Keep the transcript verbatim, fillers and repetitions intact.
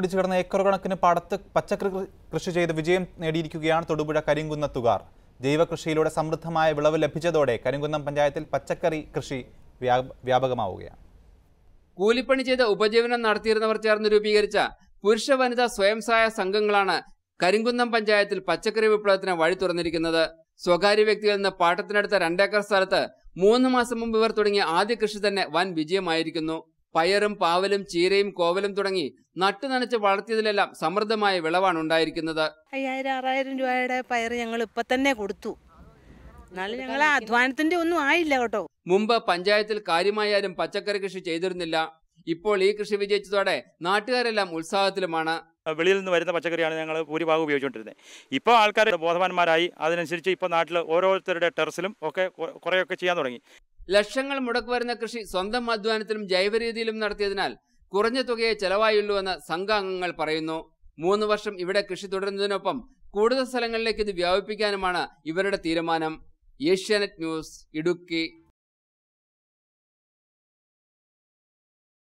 പിടിച്ചു കിടന്ന ഏക്കർ കണക്കിന് പാടത്ത് പച്ചക്കറി കൃഷി ചെയ്ത് വിജയം നേടിയിരിക്കുകയാണ് തൊടുപുഴ കരിങ്കുന്നത്തുകാർ. ജൈവ കൃഷിയിലൂടെ സമൃദ്ധമായ വിളവ് ലഭിച്ചതോടെ കരിങ്കുന്നം പഞ്ചായത്തിൽ പച്ചക്കറി കൃഷി വ്യാപകമാവുകയാണ്. കൂലിപ്പണി ചെയ്ത് ഉപജീവനം നടത്തിയിരുന്നവർ ചേർന്ന് രൂപീകരിച്ച പുരുഷ വനിതാ സ്വയം സഹായ സംഘങ്ങളാണ് കരിങ്കുന്നം പഞ്ചായത്തിൽ പച്ചക്കറി വിപ്ലവത്തിന് വഴി തുറന്നിരിക്കുന്നത്. സ്വകാര്യ വ്യക്തികളിൽ നിന്ന് പാട്ടത്തിനടുത്ത രണ്ടേക്കർ സ്ഥലത്ത് മൂന്ന് മാസം മുമ്പ് ഇവർ തുടങ്ങിയ ആദ്യ കൃഷി തന്നെ വൻ വിജയമായിരിക്കുന്നു. പയറും പാവലും ചീരയും കോവലും തുടങ്ങി നട്ടു നനച്ച് വളർത്തിയതിലെല്ലാം സമൃദ്ധമായ വിളവാണ് ഉണ്ടായിരിക്കുന്നത്. അയ്യായിരം ആറായിരം രൂപയുടെ പയർ ഞങ്ങൾ ഇപ്പൊ തന്നെ കൊടുത്തു. എന്നാലും ഞങ്ങളെ അധ്വാനത്തിന്റെ ഒന്നും ആയില്ല കേട്ടോ. മുമ്പ് പഞ്ചായത്തിൽ കാര്യമായാലും പച്ചക്കറി കൃഷി ചെയ്തിരുന്നില്ല. ഇപ്പോൾ ഈ കൃഷി വിജയിച്ചതോടെ നാട്ടുകാരെല്ലാം ഉത്സാഹത്തിലുമാണ്. വെളിയിൽ നിന്ന് വരുന്ന പച്ചക്കറിയാണ് ഞങ്ങൾ ഭൂരിഭാഗം ഉപയോഗിച്ചുകൊണ്ടിരുന്നത്. ഇപ്പോൾ ആൾക്കാർ ബോധവാന്മാരായി. അതിനനുസരിച്ച് ഇപ്പോൾ നാട്ടിൽ ഓരോരുത്തരുടെ ടെറസിലും ഒക്കെ കുറേയൊക്കെ ചെയ്യാൻ തുടങ്ങി. ലക്ഷങ്ങൾ മുടക്ക് വരുന്ന കൃഷി സ്വന്തം അധ്വാനത്തിലും ജൈവരീതിയിലും നടത്തിയതിനാൽ കുറഞ്ഞ തുകയെ ചെലവായുള്ളൂവെന്ന് സംഘാംഗങ്ങൾ പറയുന്നു. മൂന്ന് വർഷം ഇവിടെ കൃഷി തുടരുന്നതിനൊപ്പം കൂടുതൽ സ്ഥലങ്ങളിലേക്ക് ഇത് വ്യാപിപ്പിക്കാനുമാണ് ഇവരുടെ തീരുമാനം. ഏഷ്യാനെറ്റ് ന്യൂസ്, ഇടുക്കി.